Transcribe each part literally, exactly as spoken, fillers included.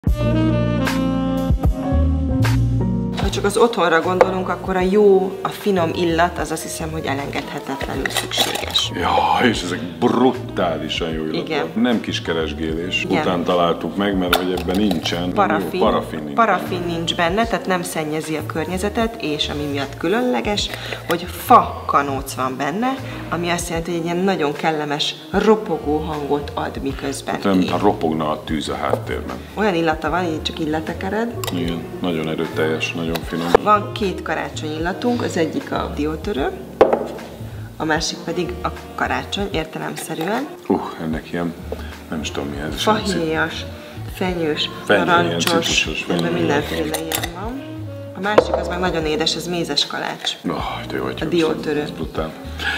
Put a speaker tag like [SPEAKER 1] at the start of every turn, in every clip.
[SPEAKER 1] Ha csak az otthonra gondolunk, akkor a jó, a finom illat, az azt hiszem, hogy elengedhetetlenül szükséges.
[SPEAKER 2] Ja, és ezek brutálisan jó illatok.
[SPEAKER 1] Igen.
[SPEAKER 2] Nem kis keresgélés.
[SPEAKER 1] Igen.
[SPEAKER 2] Után találtuk meg, mert hogy ebben nincsen.
[SPEAKER 1] Parafin,
[SPEAKER 2] jó, parafin, nincs.
[SPEAKER 1] parafin nincs benne, tehát nem szennyezi a környezetet, és ami miatt különleges, hogy fa kanóc van benne, ami azt jelenti, hogy egy ilyen nagyon kellemes, ropogó hangot ad miközben
[SPEAKER 2] Hát nem,
[SPEAKER 1] él.
[SPEAKER 2] ha ropogna a tűz a háttérben.
[SPEAKER 1] Olyan illata van, így csak így letekered.
[SPEAKER 2] Igen, nagyon erőteljes, nagyon finom.
[SPEAKER 1] Van két karácsony illatunk, az egyik a diótörő, a másik pedig a karácsony értelemszerűen.
[SPEAKER 2] Uh, ennek ilyen, nem is tudom mi ez.
[SPEAKER 1] Fahéjas, fenyős,
[SPEAKER 2] Fenyő,
[SPEAKER 1] narancsos,
[SPEAKER 2] ilyen
[SPEAKER 1] ebben mindenféle ilyen van. A másik az meg nagyon édes, ez mézes kalács.
[SPEAKER 2] Oh, de jó,
[SPEAKER 1] A diótörő.
[SPEAKER 2] Ez brutál.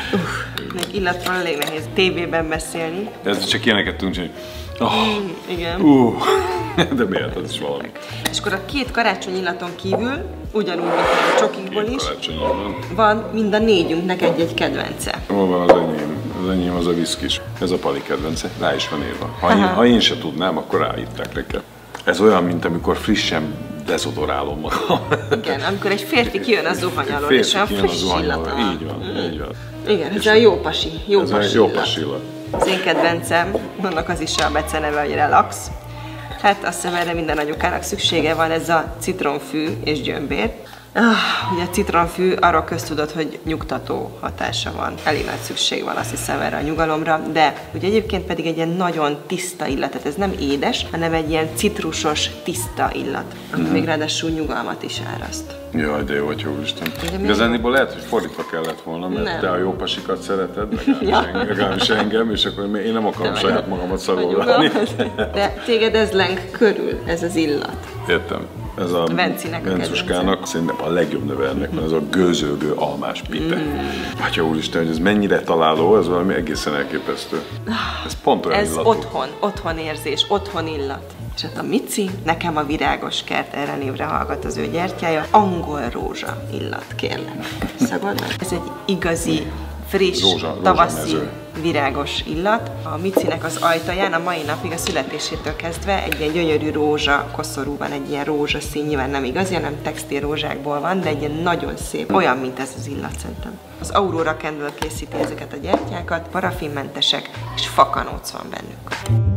[SPEAKER 1] Még illatról elég nehéz tévében beszélni.
[SPEAKER 2] Ez csak ilyeneket tudunk csinálni. Oh,
[SPEAKER 1] Mm, igen.
[SPEAKER 2] uh, de miért? Ez is valami.
[SPEAKER 1] És akkor a két karácsony illaton kívül, ugyanúgy, mint a csokikból is,
[SPEAKER 2] Karácsonyban.
[SPEAKER 1] van mind a négyünknek egy-egy kedvence.
[SPEAKER 2] Hol van az enyém? Az enyém az a viszkis. Ez a Pali kedvence. Rá is van írva. Ha én, ha én se tudnám, akkor ráírták nekem. Ez olyan, mint amikor frissen dezodorálom magam.
[SPEAKER 1] Igen, amikor egy férfi kijön a zuhany alól,
[SPEAKER 2] Férfi
[SPEAKER 1] és olyan
[SPEAKER 2] kijön a
[SPEAKER 1] friss
[SPEAKER 2] zuhany alól.
[SPEAKER 1] illata van.
[SPEAKER 2] Így van,
[SPEAKER 1] Mm.
[SPEAKER 2] így van.
[SPEAKER 1] Igen, ez a jó pasi, jó
[SPEAKER 2] Ez a
[SPEAKER 1] pasi
[SPEAKER 2] jó
[SPEAKER 1] illat.
[SPEAKER 2] pasi illat.
[SPEAKER 1] Az én kedvencem, annak az is a beceneve, hogy relax. Hát azt hiszem, erre minden anyukának szüksége van, ez a citronfű és gyömbér. Ah, ugye a citronfű arra köztudott, hogy nyugtató hatása van. Elég nagy szükség van, azt hiszem, erre a nyugalomra, de ugye egyébként pedig egy ilyen nagyon tiszta illat, tehát ez nem édes, hanem egy ilyen citrusos, tiszta illat, ami mm. még ráadásul nyugalmat is áraszt.
[SPEAKER 2] Jaj, de jó vagy, Jóisten.
[SPEAKER 1] Ugye mi-
[SPEAKER 2] Igazániból lehet, hogy fordítva kellett volna, mert
[SPEAKER 1] Nem.
[SPEAKER 2] te a jó pasikat szereted, legalábbis,
[SPEAKER 1] Ja.
[SPEAKER 2] engem, legalábbis engem, és akkor én nem akarom
[SPEAKER 1] Te
[SPEAKER 2] saját
[SPEAKER 1] vagy a-
[SPEAKER 2] magamat
[SPEAKER 1] vagy
[SPEAKER 2] szarolni.
[SPEAKER 1] nyugalmat. De téged ez leng körül, ez az illat.
[SPEAKER 2] Értem. Ez a
[SPEAKER 1] Vencinek a
[SPEAKER 2] Vencuskának szerintem a legjobb neve ennek, mert ez a gőzölgő almás pipe. Mm. Atya úristen, hogy ez mennyire találó, ez valami egészen elképesztő. Ez pont olyan
[SPEAKER 1] Ez
[SPEAKER 2] illatú.
[SPEAKER 1] otthon, otthon érzés, otthon illat. És hát a Mici, nekem a virágos kert, erre névre hallgat az ő gyertyája, angol rózsa illat, kérlek. Szagod meg? Ez egy igazi, friss,
[SPEAKER 2] Rózsa-
[SPEAKER 1] tavaszi,
[SPEAKER 2] rózsamező.
[SPEAKER 1] virágos illat. A Micinek az ajtaján a mai napig, a születésétől kezdve egy ilyen gyönyörű rózsa koszorú van, egy ilyen rózsaszín, nyilván nem igazi, hanem textil rózsákból van, de egy ilyen nagyon szép, olyan, mint ez az illat szerintem. Az Aurora Candle készíti ezeket a gyertyákat, parafinmentesek, és fakanóc van bennük.